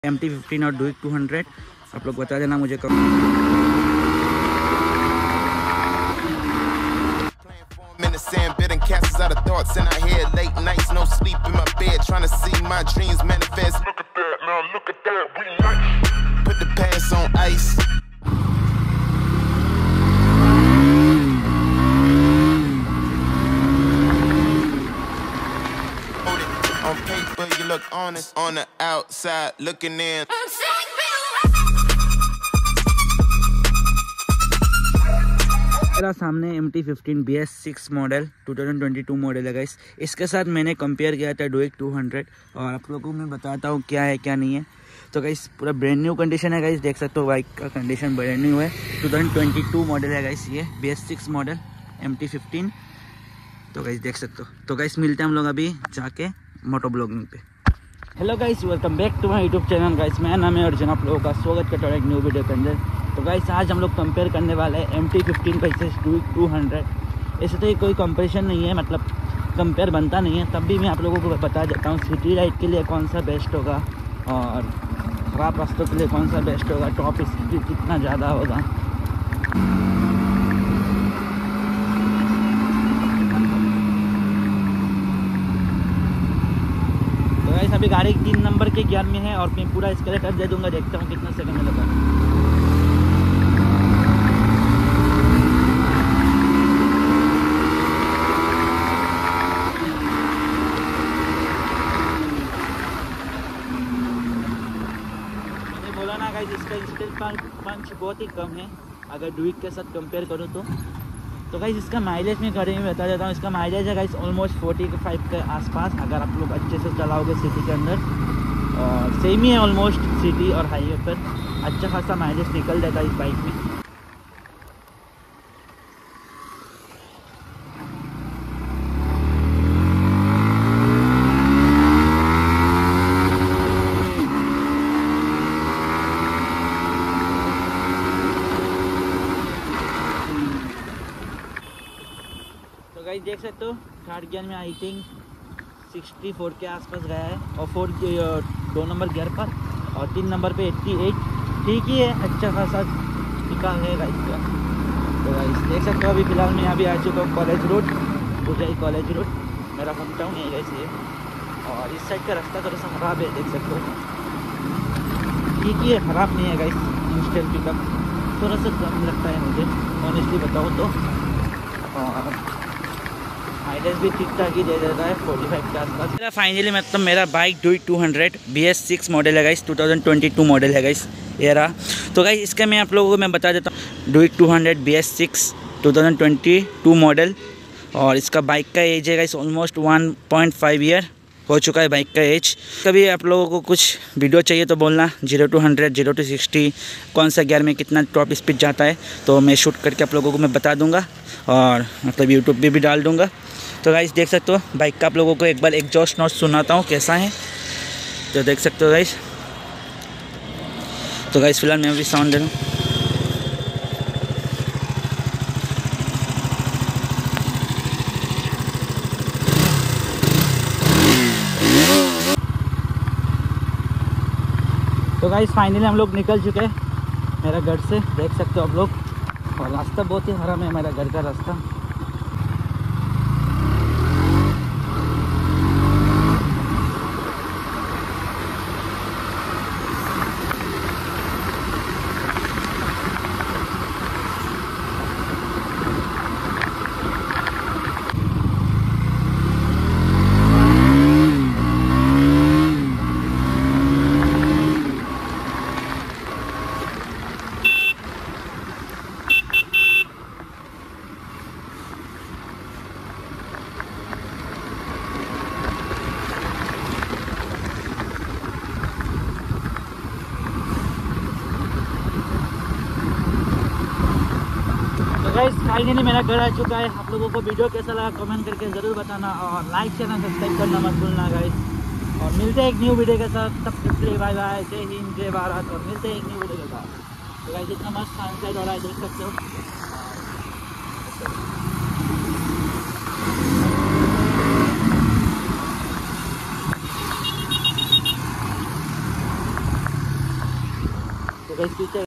MT-15 और डुइक 200 आप लोग बता देना मुझे कब। In the sand, bidding castles out of thoughts in our head. Late nights, no sleep in my bed, trying to see my dreams manifest. Look at that, now look at that, we nice. Put the past on ice. On paper, you look honest. On the outside, looking in. मेरा सामने MT-15 BS6 model 2022 model है guys. इसके साथ मैंने compare किया था डुइक 200 और आप लोगों को मैं बताता हूँ क्या है क्या नहीं है। तो गाइस पूरा ब्रांड न्यू कंडीशन है गाइस, देख सकते हो बाइक का कंडीशन ब्रांड न्यू है। 2022 मॉडल है गाइस, ये BS6 मॉडल MT-15। तो गाइस देख सकते हो। तो गाइस मिलते हैं हम लोग अभी जाके मोटो ब्लॉगिंग पे। Hello guys, welcome back to my YouTube channel guys. मेरा नाम है अर्जुन, आप लोगों का स्वागत करता हूँ एक न्यू वीडियो के अंदर। तो गाइस आज हम लोग कंपेयर करने वाले हैं MT-15 वर्सेस डुइक 200। ऐसे तो ये कोई कंपैरिजन नहीं है, मतलब कंपेयर बनता नहीं है, तब भी मैं आप लोगों को बता देता हूँ सिटी राइड के लिए कौन सा बेस्ट होगा और ख़राब रास्तों के लिए कौन सा बेस्ट होगा, टॉप स्पीड कितना ज़्यादा होगा। तो गाइस अभी गाड़ी 3 नंबर के गियर में है और मैं पूरा एक्सेलेरेटर दे दूंगा, देखता हूँ कितना सेकंड में लगा। बोला ना गाइस, इसका इंस्टेंट पंच बहुत ही कम है अगर डुइक के साथ कंपेयर करूँ तो गाइस इसका माइलेज में करें मैं बता देता हूँ। इसका माइलेज है गाइस ऑलमोस्ट 45 के आसपास, अगर आप लोग अच्छे से चलाओगे सिटी के अंदर। और सेम ही है ऑलमोस्ट, सिटी और हाईवे पर अच्छा खासा माइलेज निकल जाता है इस बाइक में। तो गाइस देख सकते हो थर्ड गियर में आई थिंक 64 के आसपास गया है और 2 नंबर गियर पर, और 3 नंबर पे 88। ठीक ही है, अच्छा खासा निकाल है गाइस का। तो गाइस देख सकते हो अभी फिलहाल मैं अभी आ चुका हूँ कॉलेज रोड, ऊंचाई कॉलेज रोड, मेरा होम टाउन है गाइस ये। और इस साइड का रास्ता थोड़ा सा ख़राब है, देख सकते हो। ठीक ही है, ख़राब नहीं है गाइस। इंस्टेंट पिकअप थोड़ा सा कम लगता है मुझे ऑनेस्टली बताऊँ तो, और माइलेज भी ठीक ठाक ही दे देता है 45 के आसपास। फाइनली मतलब मेरा बाइक डुइक 200 BS6 मॉडल है गाइस, 2022 मॉडल है गाइस ये रहा। तो गाइस इसका मैं आप लोगों को मैं बता देता हूँ डुइक 200 BS6 2022 मॉडल, और इसका बाइक का एज है गाइस ऑलमोस्ट 1.5 ईयर हो चुका है बाइक का एज। कभी आप लोगों को कुछ वीडियो चाहिए तो बोलना, 0 to 100 0 to 60 कौन सा गियर में कितना टॉप स्पीड जाता है, तो मैं शूट करके आप लोगों को मैं बता दूंगा और मतलब यूट्यूब पे भी डाल दूंगा। तो गाइस देख सकते हो बाइक का आप लोगों को एक बार एग्जॉस्ट नॉट सुनाता हूँ कैसा है, तो देख सकते हो गाइस। तो गाइस फिलहाल मैं अभी साउंड दे रहा हूँ। तो गाइस फाइनली हम लोग निकल चुके हैं मेरा घर से, देख सकते हो आप लोग, और रास्ता बहुत ही हराम है मेरा घर का रास्ता। गाइस फाइनली मेरा घर आ चुका है। आप लोगों को वीडियो कैसा लगा कमेंट करके ज़रूर बताना, और लाइक चैनल सब्सक्राइब करना मत भूलना गाइस। और मिलते हैं एक न्यू वीडियो के साथ, तब तक के लिए बाय बाय, जय हिंद जय भारत, और मिलते हैं एक न्यू वीडियो के साथ। तो गाइस इतना मस्त सनसेट हो रहा है, देख सकते हो। तो गाइस पीछे